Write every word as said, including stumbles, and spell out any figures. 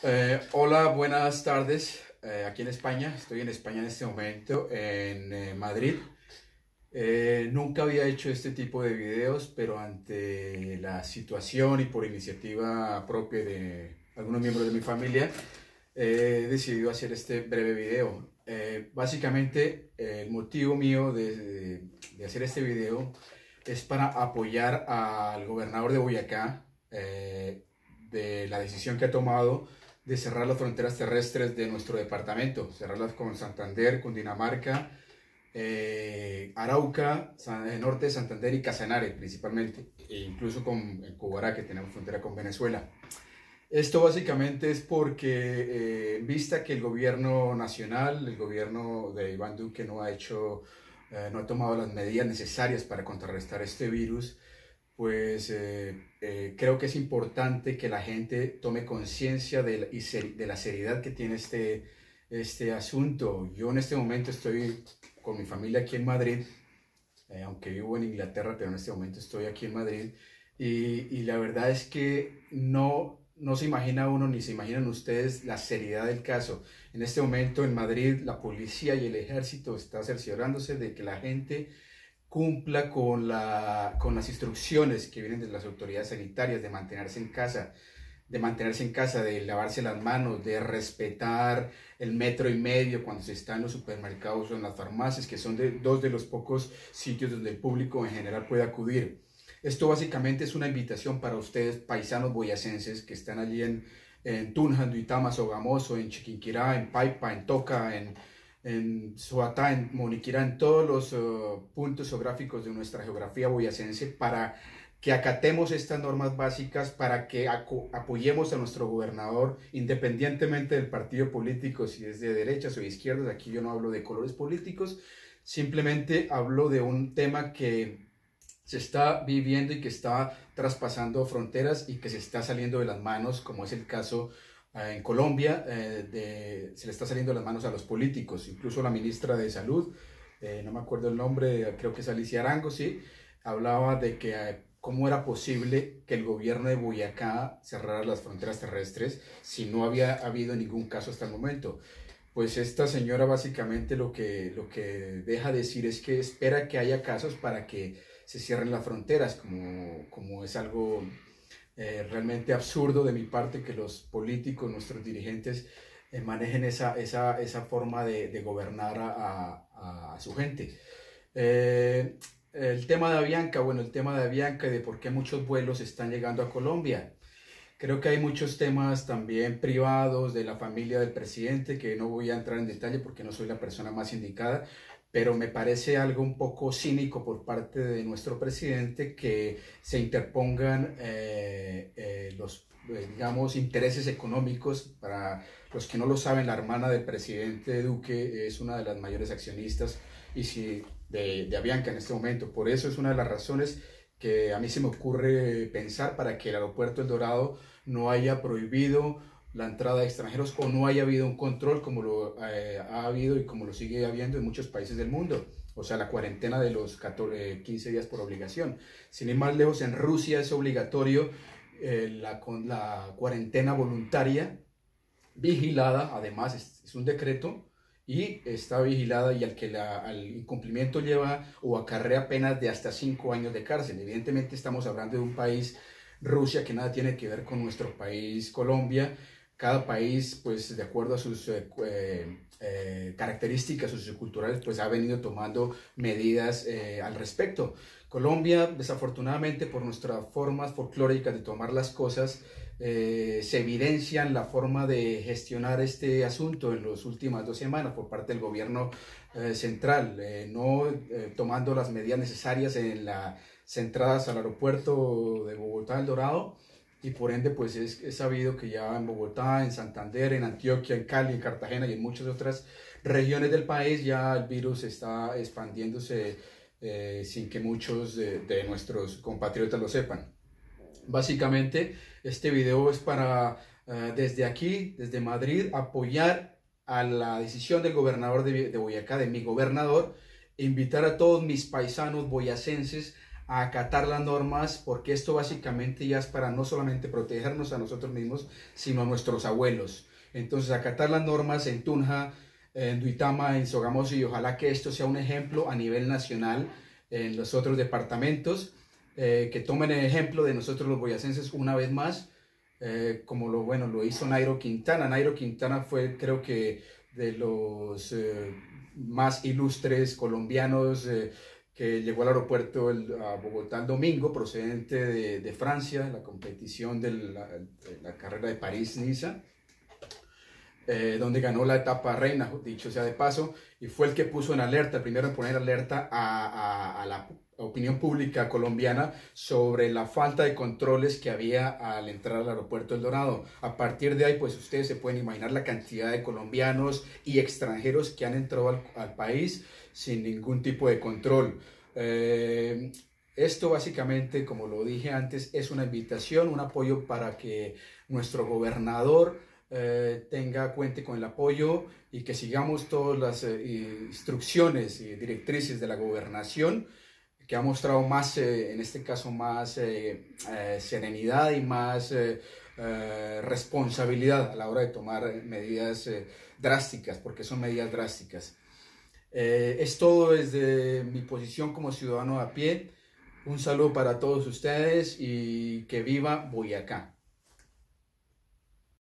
Eh, hola, buenas tardes. Eh, aquí en España, estoy en España en este momento, en eh, Madrid. Eh, nunca había hecho este tipo de videos, pero ante la situación y por iniciativa propia de algunos miembros de mi familia, eh, he decidido hacer este breve video. Eh, básicamente, eh, el motivo mío de, de- de hacer este video es para apoyar al gobernador de Boyacá, eh, de la decisión que ha tomado de cerrar las fronteras terrestres de nuestro departamento, cerrarlas con Santander, Cundinamarca, eh, Arauca, San- eh, Norte de Santander y Casanare principalmente, e incluso con eh, Cubará, que tenemos frontera con Venezuela. Esto básicamente es porque, eh, en vista que el gobierno nacional, el gobierno de Iván Duque no ha hecho, eh, no ha tomado las medidas necesarias para contrarrestar este virus, pues eh, eh, creo que es importante que la gente tome conciencia de, la- y ser- de la seriedad que tiene este, este asunto. Yo en este momento estoy con mi familia aquí en Madrid, eh, aunque vivo en Inglaterra, pero en este momento estoy aquí en Madrid. Y, y la verdad es que no, no se imagina uno ni se imaginan ustedes la seriedad del caso. En este momento en Madrid la policía y el ejército está cerciorándose de que la gente cumpla con, la, con las instrucciones que vienen de las autoridades sanitarias de mantenerse en casa, de mantenerse en casa, de lavarse las manos, de respetar el metro y medio cuando se está en los supermercados o en las farmacias, que son de, dos de los pocos sitios donde el público en general puede acudir. Esto básicamente es una invitación para ustedes, paisanos boyacenses, que están allí en, en Tunja, en Duitama, Sogamoso, en Chiquinquirá, en Paipa, en Toca, en, en Soatá, en Moniquirá, en todos los uh, puntos geográficos de nuestra geografía boyacense, para que acatemos estas normas básicas, para que apoyemos a nuestro gobernador, independientemente del partido político, si es de derechas o de izquierdas. Aquí yo no hablo de colores políticos, simplemente hablo de un tema que se está viviendo y que está traspasando fronteras y que se está saliendo de las manos, como es el caso eh, en Colombia, eh, de, se le está saliendo de las manos a los políticos. Incluso la ministra de Salud, eh, no me acuerdo el nombre, creo que es Alicia Arango, sí, hablaba de que eh, cómo era posible que el gobierno de Boyacá cerrara las fronteras terrestres si no había habido ningún caso hasta el momento. Pues esta señora básicamente lo que, lo que deja decir es que espera que haya casos para que se cierren las fronteras, como, como es algo eh, realmente absurdo de mi parte que los políticos, nuestros dirigentes, eh, manejen esa, esa, esa forma de, de gobernar a, a, a su gente. Eh, el tema de Avianca, bueno, el tema de Avianca y de por qué muchos vuelos están llegando a Colombia. Creo que hay muchos temas también privados de la familia del presidente que no voy a entrar en detalle porque no soy la persona más indicada, pero me parece algo un poco cínico por parte de nuestro presidente que se interpongan eh, eh, los, eh, digamos, intereses económicos. Para los que no lo saben, la hermana del presidente Duque es una de las mayores accionistas y si, de, de Avianca en este momento. Por eso es una de las razones que a mí se me ocurre pensar para que el aeropuerto El Dorado no haya prohibido la entrada de extranjeros o no haya habido un control como lo eh, ha habido y como lo sigue habiendo en muchos países del mundo. O sea, la cuarentena de los catorce, quince días por obligación. Sin ir más lejos, en Rusia es obligatorio eh, la, la cuarentena voluntaria, vigilada, además es, es un decreto y está vigilada, y al que la, al incumplimiento lleva o acarrea penas de hasta cinco años de cárcel. Evidentemente estamos hablando de un país, Rusia, que nada tiene que ver con nuestro país, Colombia. Cada país, pues de acuerdo a sus eh, eh, características socioculturales, pues ha venido tomando medidas eh, al respecto. Colombia, desafortunadamente, por nuestras formas folclóricas de tomar las cosas, eh, se evidencian la forma de gestionar este asunto en las últimas dos semanas por parte del gobierno eh, central, eh, no eh, tomando las medidas necesarias en las entradas al aeropuerto de Bogotá, El Dorado, y por ende pues es, es sabido que ya en Bogotá, en Santander, en Antioquia, en Cali, en Cartagena y en muchas otras regiones del país ya el virus está expandiéndose eh, sin que muchos de, de nuestros compatriotas lo sepan. Básicamente, este video es para, uh, desde aquí, desde Madrid, apoyar a la decisión del gobernador de, de Boyacá, de mi gobernador, e invitar a todos mis paisanos boyacenses a acatar las normas, porque esto básicamente ya es para no solamente protegernos a nosotros mismos, sino a nuestros abuelos. Entonces, acatar las normas en Tunja, en Duitama, en Sogamoso, y ojalá que esto sea un ejemplo a nivel nacional en los otros departamentos, eh, que tomen el ejemplo de nosotros los boyacenses una vez más, eh, como lo, bueno, lo hizo Nairo Quintana. Nairo Quintana fue, creo que, de los eh, más ilustres colombianos, eh, que llegó al aeropuerto el, a Bogotá el domingo, procedente de, de Francia, la competición de la, de la carrera de París-Niza. Eh, donde ganó la etapa reina, dicho sea de paso, y fue el que puso en alerta, el primero en poner alerta a, a, a la opinión pública colombiana sobre la falta de controles que había al entrar al aeropuerto El Dorado. A partir de ahí, pues ustedes se pueden imaginar la cantidad de colombianos y extranjeros que han entrado al, al país sin ningún tipo de control. Eh, Esto básicamente, como lo dije antes, es una invitación, un apoyo para que nuestro gobernador Eh, tenga, cuente con el apoyo y que sigamos todas las eh, instrucciones y directrices de la gobernación, que ha mostrado más, eh, en este caso, más eh, eh, serenidad y más eh, eh, responsabilidad a la hora de tomar medidas eh, drásticas, porque son medidas drásticas. Eh, es todo desde mi posición como ciudadano a pie. Un saludo para todos ustedes y que viva Boyacá.